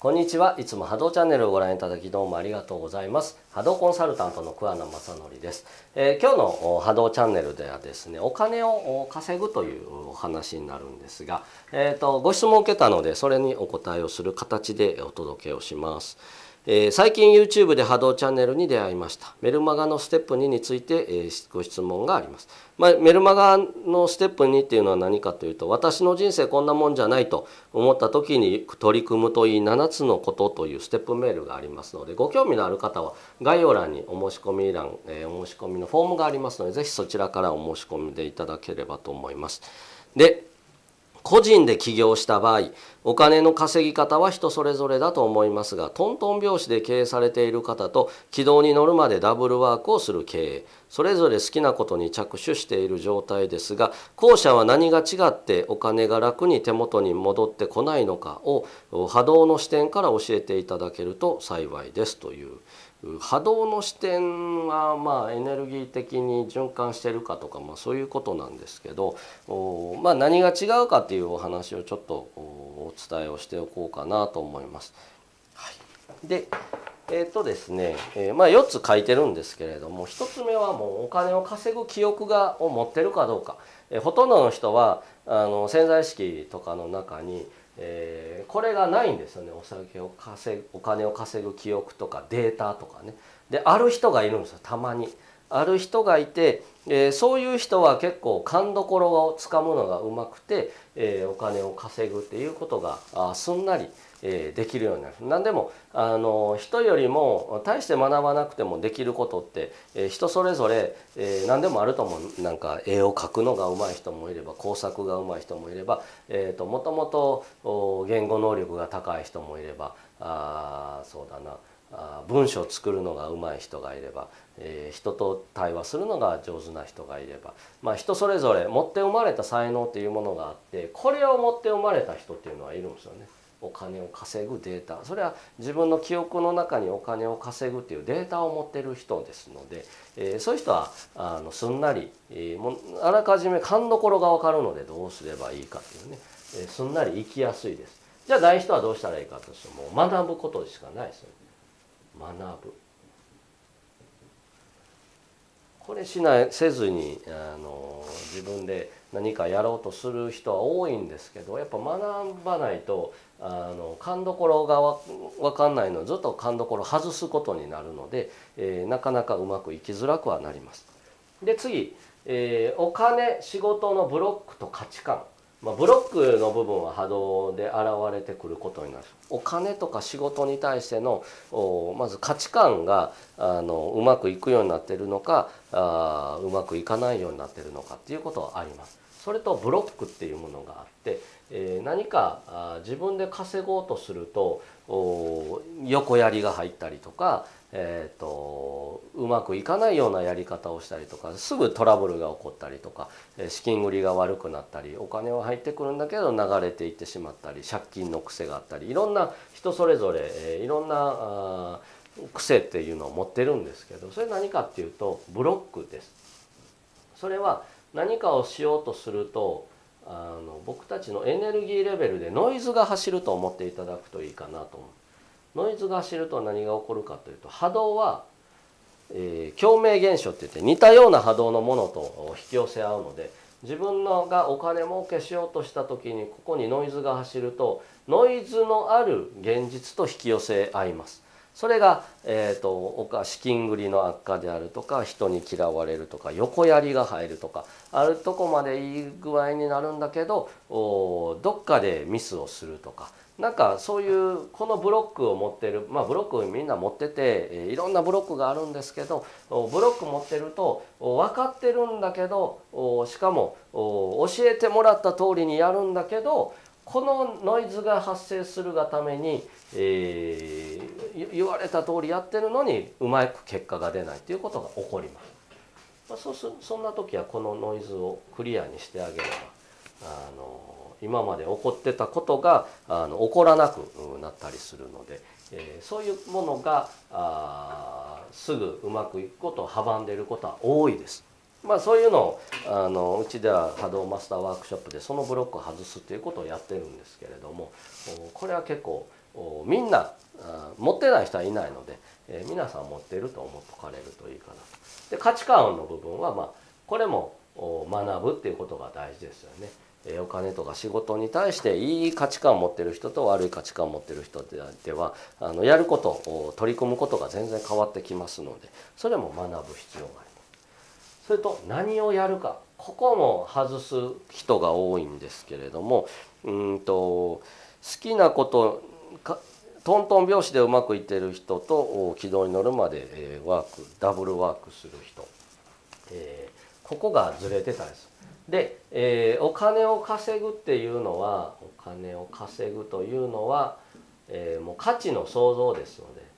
こんにちは。いつも波動チャンネルをご覧いただきどうもありがとうございます。波動コンサルタントの桑名正則です。今日の波動チャンネルではですね、お金を稼ぐというお話になるんですが、ご質問を受けたのでそれにお答えをする形でお届けをします。最近 YouTube で波動チャンネルに出会いました。メルマガのステップ2についてご質問があります。メルマガのステップ2っていうのは何かというと、私の人生こんなもんじゃないと思った時に取り組むといい7つのことというステップメールがありますので、ご興味のある方は概要欄にお申し込み欄、お申し込みのフォームがありますので、ぜひそちらからお申し込みでいただければと思います。で、個人で起業した場合、お金の稼ぎ方は人それぞれだと思いますが、トントン拍子で経営されている方と軌道に乗るまでダブルワークをする経営、それぞれ好きなことに着手している状態ですが、後者は何が違ってお金が楽に手元に戻ってこないのかを波動の視点から教えていただけると幸いですという。波動の視点はエネルギー的に循環してるかとか、そういうことなんですけど、何が違うかっていうお話をちょっとお伝えをしておこうかなと思います。はい、でですね、4つ書いてるんですけれども、1つ目はもうお金を稼ぐ記憶を持ってるかどうか。ほとんどの人は潜在意識とかの中にこれがないんですよね。お金を稼ぐ記憶とかデータとかね。である人がいるんですよ。たまにある人がいて、そういう人は結構勘どころをつかむのがうまくて、お金を稼ぐっていうことがすんなりできるようになる。何でも人よりも大して学ばなくてもできることって人それぞれ何でもあると思う。なんか絵を描くのが上手い人もいれば、工作が上手い人もいれば、もともと言語能力が高い人もいれば、そうだな、文章を作るのが上手い人がいれば、人と対話するのが上手な人がいれば、人それぞれ持って生まれた才能っていうものがあって、これを持って生まれた人っていうのはいるんですよね。お金を稼ぐデータ、それは自分の記憶の中にお金を稼ぐっていうデータを持ってる人ですので、そういう人はすんなり、もうあらかじめ勘どころが分かるのでどうすればいいかっていうね、すんなり生きやすいです。じゃあ大人はどうしたらいいかとしても学ぶことしかないですよね。学ぶ。これせずに自分で何かやろうとする人は多いんですけど、やっぱ学ばないと勘どころが分かんないので、ずっと勘どころ外すことになるので、なかなかうまくいきづらくはなります。で次、お金仕事のブロックと価値観。ブロックの部分は波動で現れてくることになる。お金とか仕事に対してのまず価値観がうまくいくようになっているのか、うまくいかないようになっているのかっていうことはあります。それとブロックっていうものがあって、何か自分で稼ごうとすると横やりが入ったりとか、うまくいかないようなやり方をしたりとか、すぐトラブルが起こったりとか、資金繰りが悪くなったり、お金は入ってくるんだけど流れていってしまったり、借金の癖があったり、いろんな人それぞれいろんな癖っていうのを持ってるんですけど、それ何かっていうとブロックです。それは何かをしようとすると僕たちのエネルギーレベルでノイズが走ると思っていただくといいかなと思う。ノイズが走ると何が起こるかというと、波動は、共鳴現象っていって似たような波動のものと引き寄せ合うので、自分がお金儲けしようとした時にここにノイズが走ると、ノイズのある現実と引き寄せ合います。それが、資金繰りの悪化であるとか、人に嫌われるとか、横やりが入るとか、あるとこまでいい具合になるんだけどどっかでミスをするとか、なんかそういうこのブロックを持ってる、ブロックみんな持ってていろんなブロックがあるんですけど、ブロック持ってると分かってるんだけど、しかも教えてもらった通りにやるんだけど、このノイズが発生するがために、言われた通りやってるのにうまく結果が出ないということが起こります。そんな時はこのノイズをクリアにしてあげれば今まで起こってたことが起こらなくなったりするので、そういうものがすぐうまくいくことを阻んでいることは多いです。そういうのをうちでは波動マスターワークショップでそのブロックを外すということをやってるんですけれども、これは結構みんな持ってない人はいないので、皆さん持っていると思っておかれるといいかなと。で価値観の部分は、これも学ぶっていうことが大事ですよね。お金とか仕事に対していい価値観を持ってる人と悪い価値観を持ってる人ではやること取り組むことが全然変わってきますので、それも学ぶ必要があります。それと何をやるか、ここも外す人が多いんですけれども、好きなことトントン拍子でうまくいってる人と軌道に乗るまでダブルワークする人、ここがずれてたりする。で、お金を稼ぐっていうのはもう価値の創造ですので、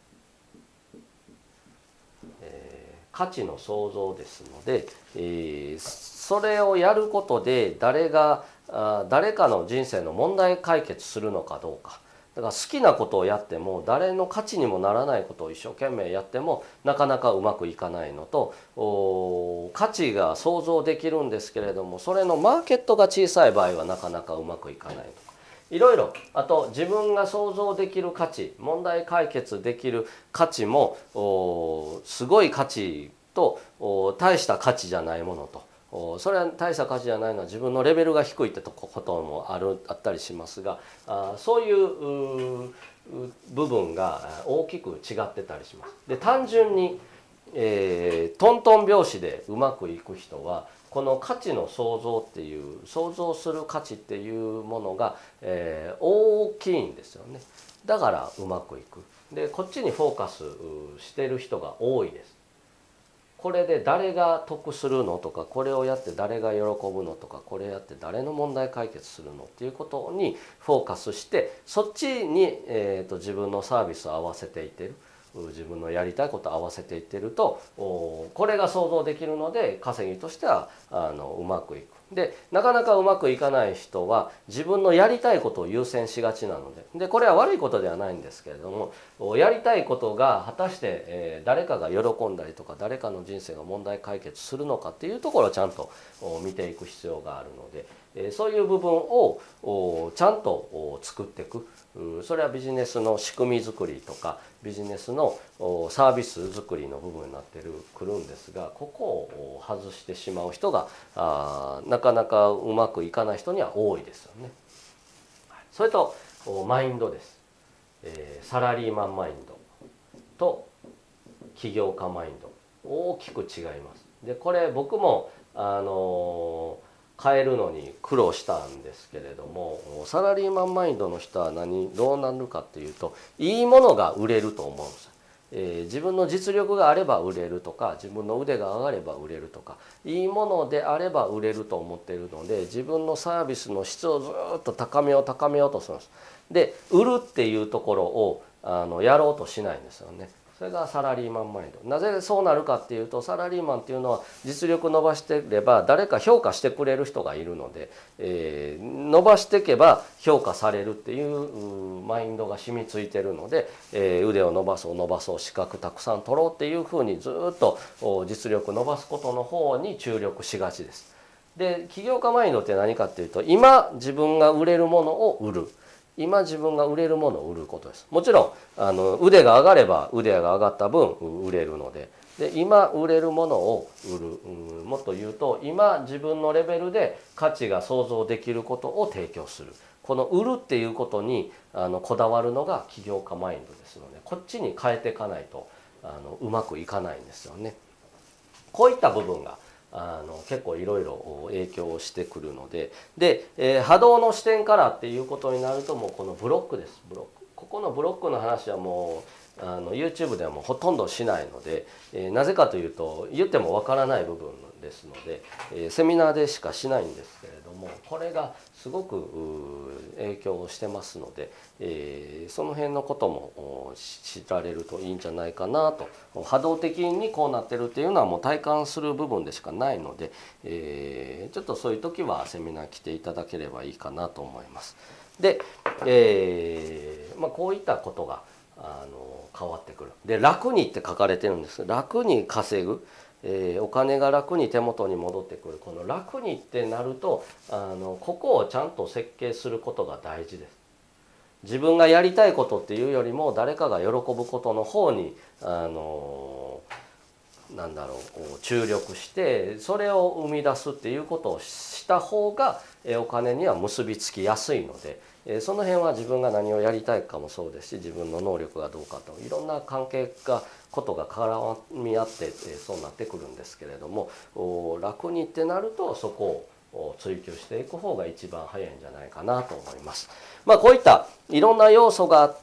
価値の創造ですので、それをやることで誰かの人生の問題解決するのかどうか。だから好きなことをやっても誰の価値にもならないことを一生懸命やってもなかなかうまくいかないのと、価値が想像できるんですけれどもそれのマーケットが小さい場合はなかなかうまくいかないとか、いろいろ、あと自分が想像できる価値、問題解決できる価値もすごい価値と大した価値じゃないものと、それは大した価値じゃないのは自分のレベルが低いってこともあったりしますが、そういう部分が大きく違ってたりします。で単純に、トントン拍子でうまくいく人はこの価値の創造っていう創造する価値っていうものが、大きいんですよね。だからうまくいく。でこっちにフォーカスしてる人が多いです。これで誰が得するのとか、これをやって誰が喜ぶのとか、これやって誰の問題解決するのっていうことにフォーカスしてそっちに、自分のサービスを合わせていってる、自分のやりたいことを合わせていってるとこれが想像できるので稼ぎとしてはうまくいく。でなかなかうまくいかない人は自分のやりたいことを優先しがちなので、これは悪いことではないんですけれども、やりたいことが果たして、誰かが喜んだりとか誰かの人生が問題解決するのかっていうところをちゃんと見ていく必要があるので、そういう部分をちゃんと作っていく。それはビジネスの仕組み作りとかビジネスのサービス作りの部分になってくるんですが、ここを外してしまう人がなかなかうまくいかない人には多いですよね。それとマインドです。サラリーマンマインドと起業家マインド大きく違います。でこれ僕も変えるのに苦労したんですけれども、サラリーマンマインドの人はどうなるかっていうと、いいものが売れると思うんですよ。自分の実力があれば売れるとか、自分の腕が上がれば売れるとか、いいものであれば売れると思っているので、自分のサービスの質をずっと高めようとするんです。で売るっていうところをやろうとしないんですよね。それがサラリーマンマインド。なぜそうなるかっていうと、サラリーマンっていうのは実力伸ばしてれば誰か評価してくれる人がいるので、伸ばしていけば評価されるっていうマインドが染みついてるので、腕を伸ばそう資格たくさん取ろうっていうふうにずっと実力伸ばすことの方に注力しがちです。で起業家マインドって何かっていうと、今自分が売れるものを売る。今自分が売れるものを売ることです。もちろん腕が上がれば腕が上がった分売れるので、今売れるものを売る、もっと言うと今自分のレベルで価値が想像できることを提供する。この売るっていうことにこだわるのが起業家マインドですので、こっちに変えていかないとうまくいかないんですよね。こういった部分が結構いろいろ影響してくるので、波動の視点からっていうことになると、もうこのブロックです。ブロック、ここのブロックの話はもうYouTube ではもうほとんどしないので、なぜかというと言ってもわからない部分ですので、セミナーでしかしないんですけれども、これがすごく影響してますので、その辺のことも知られるといいんじゃないかなと。波動的にこうなってるっていうのはもう体感する部分でしかないので、ちょっとそういう時はセミナー来ていただければいいかなと思います。で、こういったことが変わってくる。で楽にって書かれてるんです。楽に稼ぐ、お金が楽に手元に戻ってくる。この楽にってなるとここをちゃんと設計することが大事です。 自分がやりたいことっていうよりも誰かが喜ぶことの方になんだろう注力してそれを生み出すっていうことをした方がお金には結びつきやすいので。その辺は自分が何をやりたいかもそうですし自分の能力がどうかといろんな関係がことが絡み合ってそうなってくるんですけれども楽にってなるとそこを追求していく方が一番早いんじゃないかなと思います。こういったいろんな要素があって、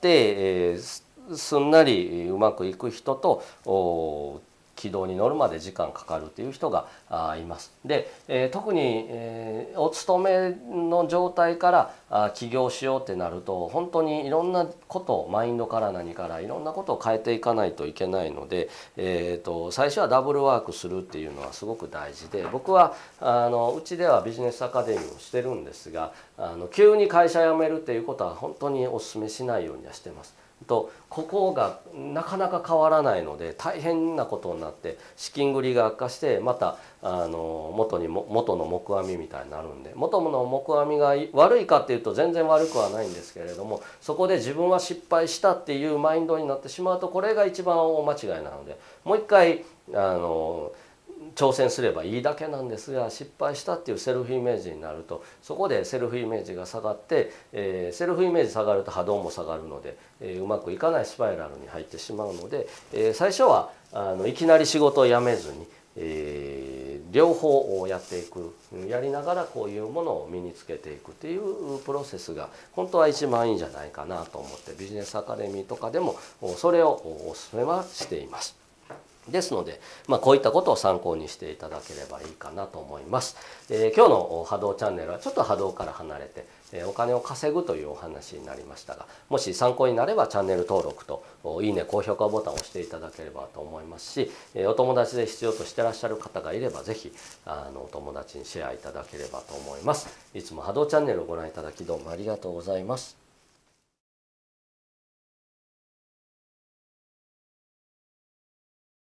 すんなりうまくいく人と軌道に乗るまで時間かかるという人がいます。で、特に、お勤めの状態から起業しようってなると本当にいろんなことマインドから何からいろんなことを変えていかないといけないので、最初はダブルワークするっていうのはすごく大事で僕はうちではビジネスアカデミーをしてるんですが急に会社辞めるっていうことは本当にお勧めしないようにはしてます。ここがなかなか変わらないので大変なことになって資金繰りが悪化してまた元の木阿弥みたいになるんで元の木阿弥が悪いかっていうと全然悪くはないんですけれどもそこで自分は失敗したっていうマインドになってしまうとこれが一番大間違いなのでもう一回挑戦すればいいだけなんですが失敗したっていうセルフイメージになるとそこでセルフイメージが下がって、セルフイメージ下がると波動も下がるので、うまくいかないスパイラルに入ってしまうので、最初はいきなり仕事を辞めずに、両方やっていくやりながらこういうものを身につけていくっていうプロセスが本当は一番いいんじゃないかなと思ってビジネスアカデミーとかでもそれをお勧めはしています。ですので、こういったことを参考にしていただければいいかなと思います。今日の波動チャンネルはちょっと波動から離れて、お金を稼ぐというお話になりましたが、もし参考になればチャンネル登録といいね、高評価ボタンを押していただければと思いますし、お友達で必要としてらっしゃる方がいればぜひお友達にシェアいただければと思います。いつも波動チャンネルをご覧いただきどうもありがとうございます。